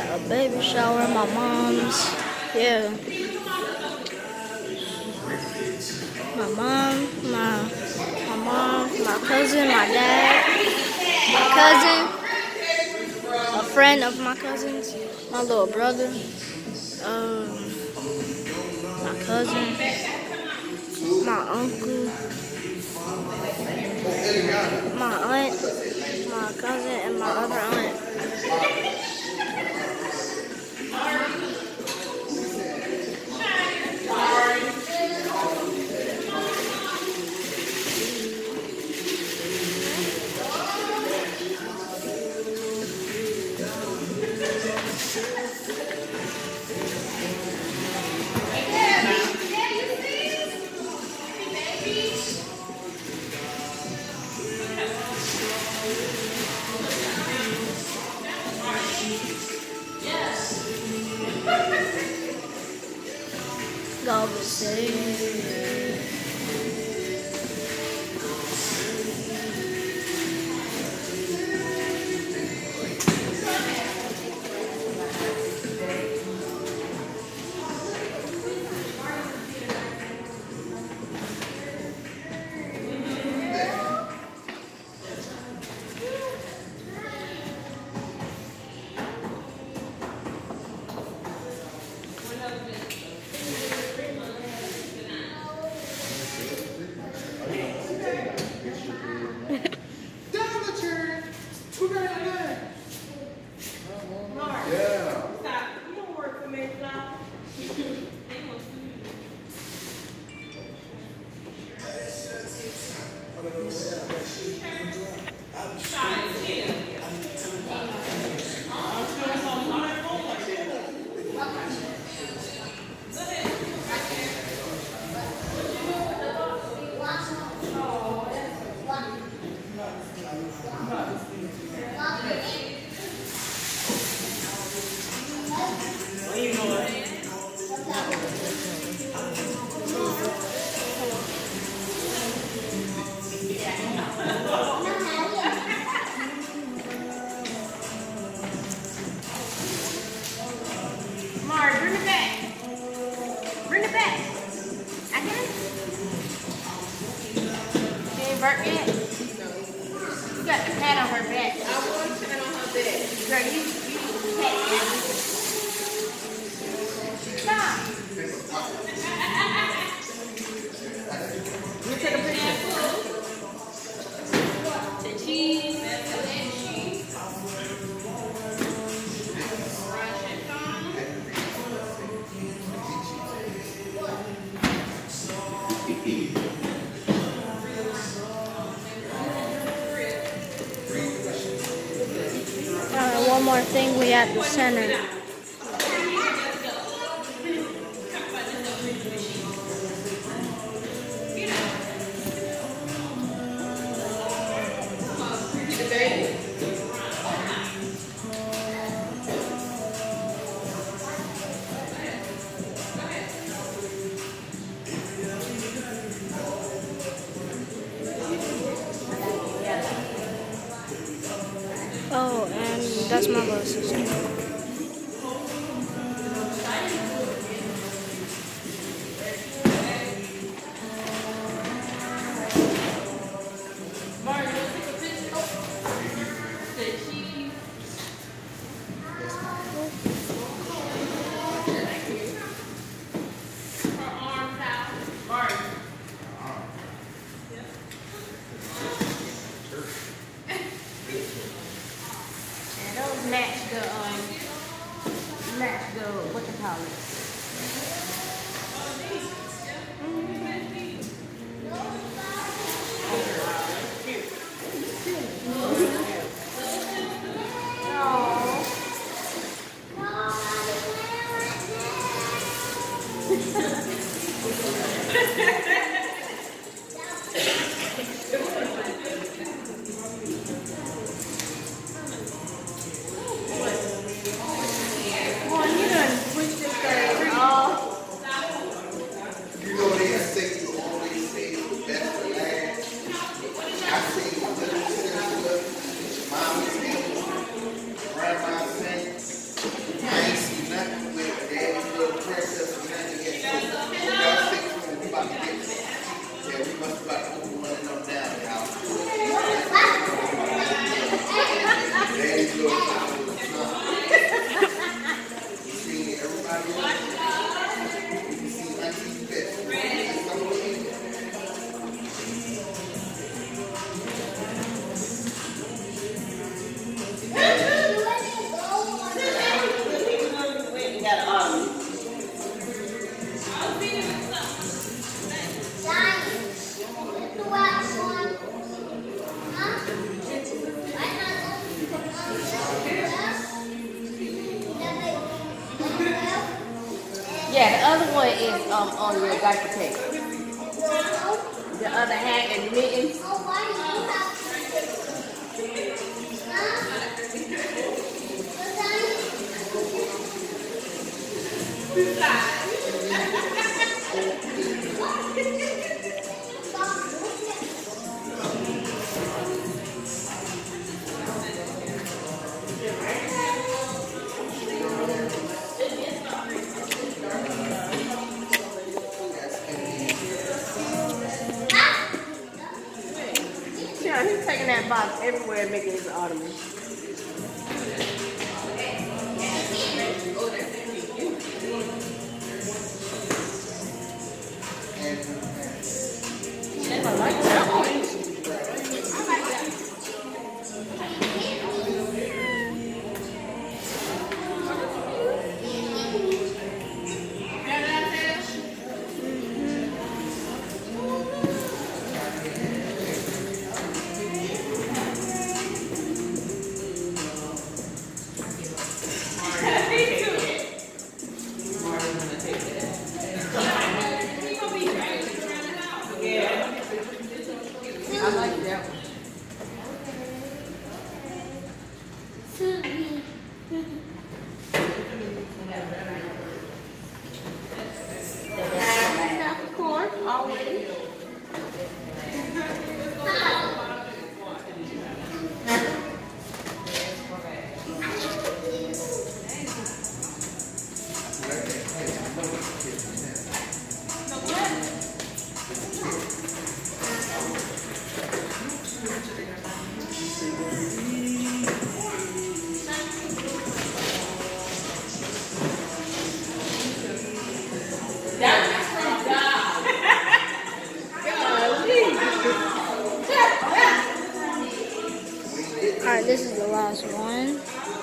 a baby shower at my mom's. Yeah. My mom, my cousin, my dad, my cousin, a friend of my cousin's, my little brother, my cousin, my uncle, my aunt, my cousin, and my other aunt. God will save. Mari, bring it back. Bring it back. I can. She ain't burnt yet? You got the pat on her back. I want to pat on her back. Girl, you pat it. Stop. Let me take a picture. The cheese. One more thing, we at the center. Oh, and that's my little sister. Match the what you call it. on your diaper cake. The other hat and mittens. Yeah, he's taking that box everywhere and making his ottoman. I like that one. I like that one. Capricorn, already. Alright, this is the last one.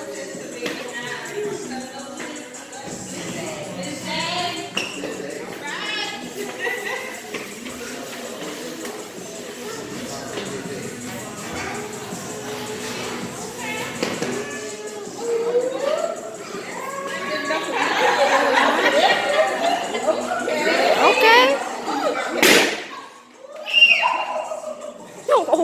Okay. No.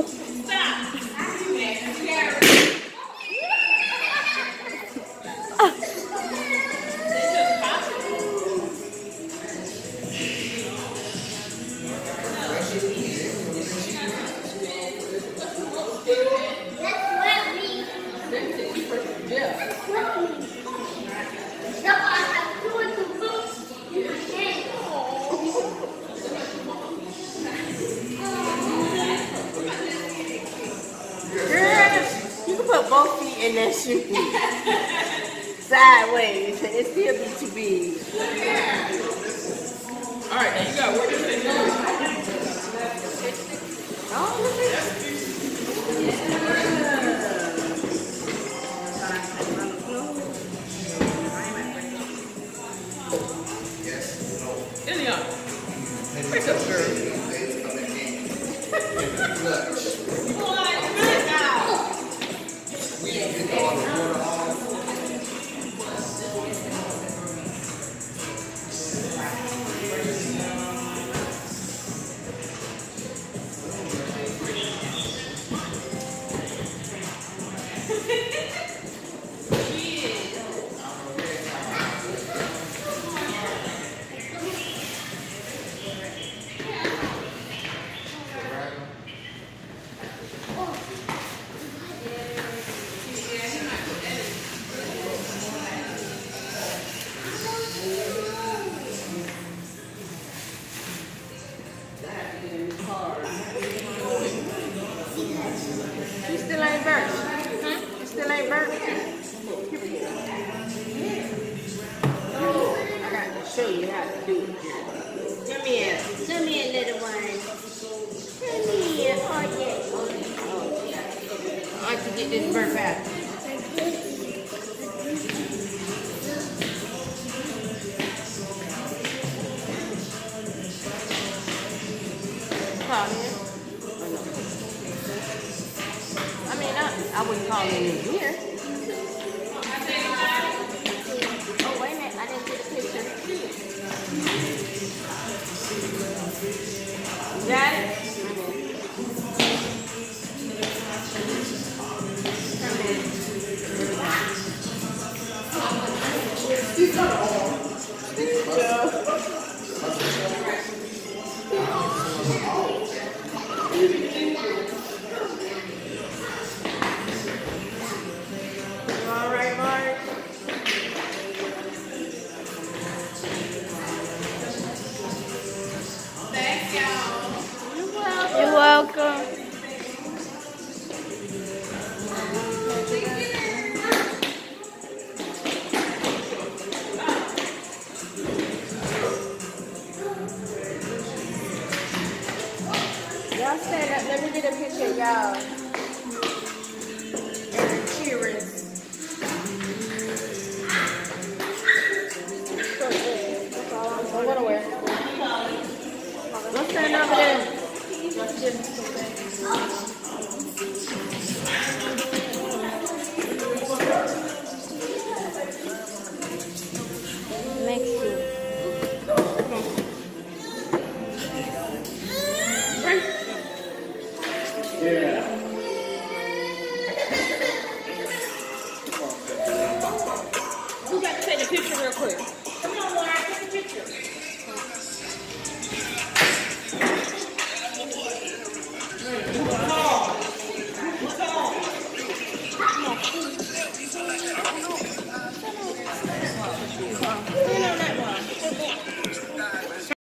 You can put both feet in that shoe. Sideways. It still be too big. Alright, now you gotta work this thing out. Oh, look at that. Ilion, wake up, girl. You still ain't burnt. You still ain't burnt. I got to show you how to do it. Come here, little one. Come here. Oh, yeah. I like to get this burnt back. Call in. I wouldn't call it in here. Oh, wait a minute. I didn't get a picture. Got it? All right, Mark. Thank y'all. You're welcome. You're welcome. Y'all stand up. Let me get a picture of y'all. And cheering. I'm gonna wear. Let's stand over there. Next to Who got to take a picture real quick? Come on, Lauren, take a picture. Come on.